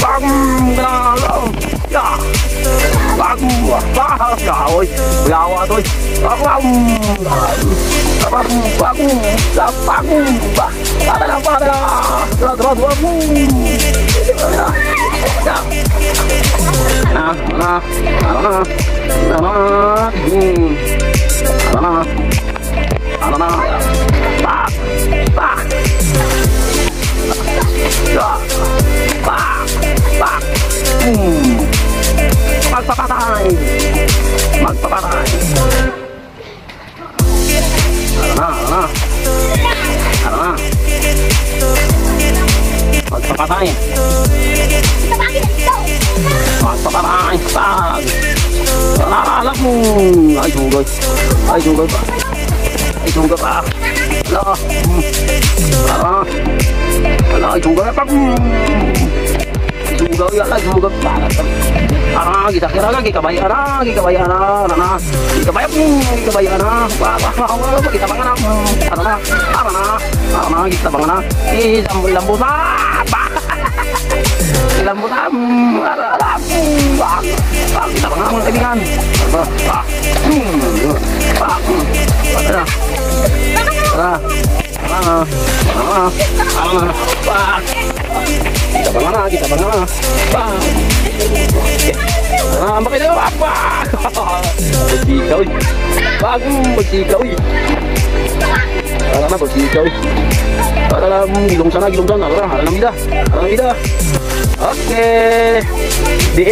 bang kenal ya bang wah ya ơi bèo thôi bang bang kita kira lagi kebayaan kita bangun kita bangun lampu kita bangun tadi kan kita bangun pakai itu apa bersih kau bagus bersih kau karena bersih kau dalam gilung sana dalam ida oke di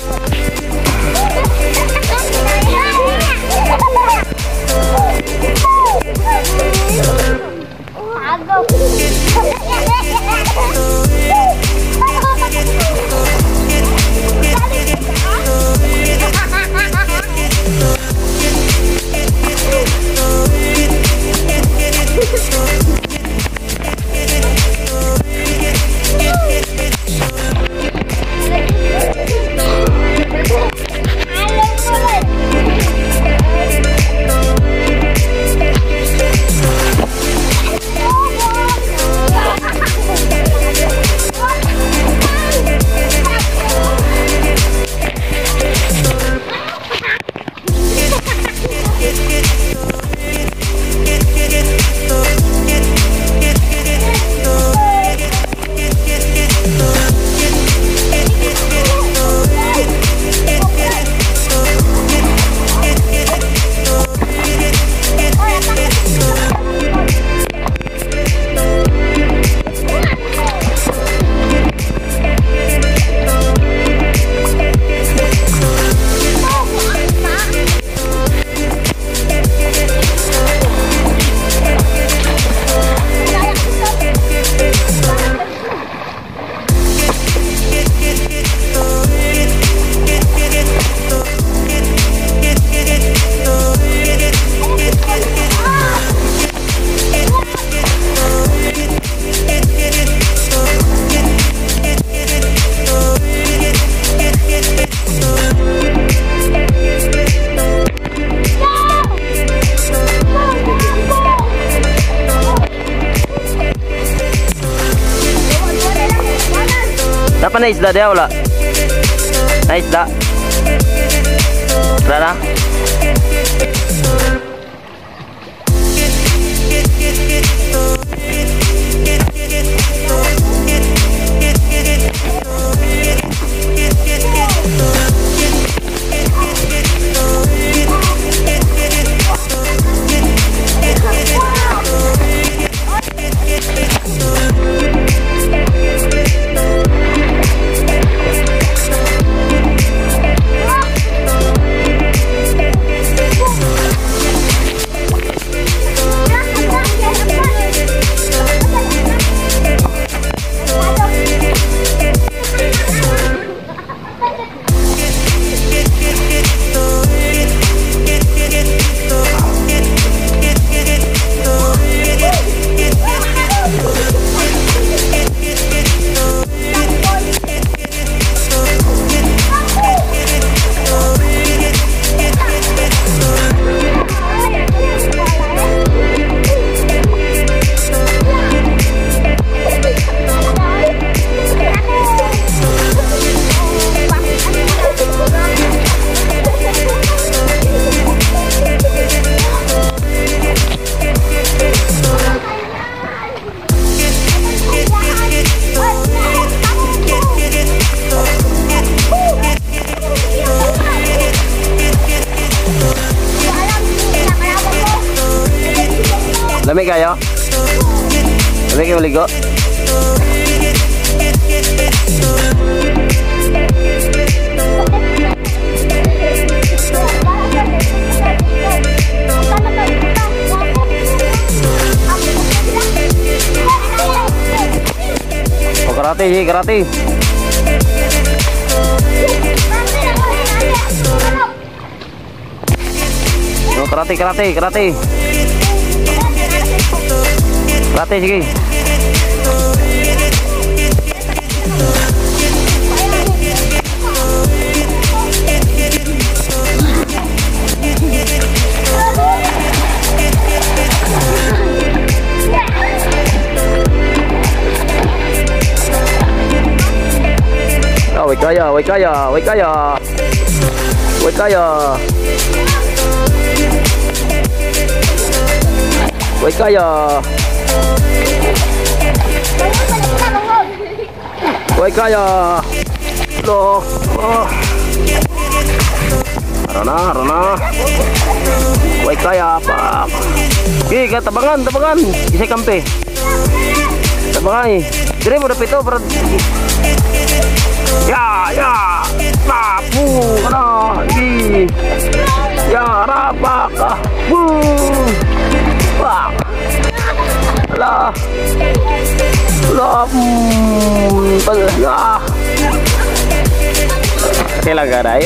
Dapat na isda dia wala? Na isda? Wala na? Lamig kayo? Lamig kayo maligo? Oh, karate, karate. Oh, karate. Karate, sige. Wait kaya. Loh. Arana. Wait kaya apa? Oke, tabangan. Bisa kampe. Tabangan. Dire mo dapat ito para ya papu kana di ya rapak wah lah ya oke laga dai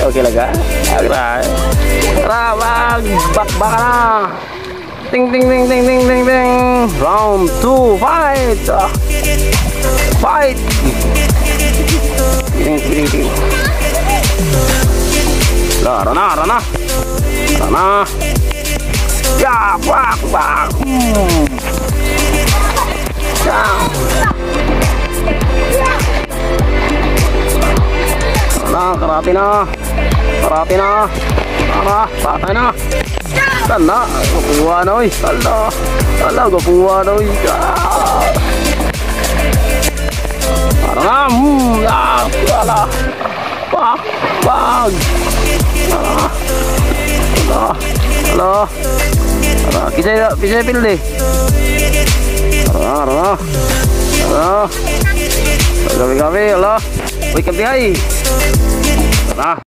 rabak bakana ting round 2 fight Gini. Lah, Rana. Ya, bak. Ya. Karate na. Patay na. Tanda, gapuwa na oy. Gapuwa na oy. Bag. Halo. Bisa pilih deh. Halo. Gabi. Halo. Wih, kempi hai.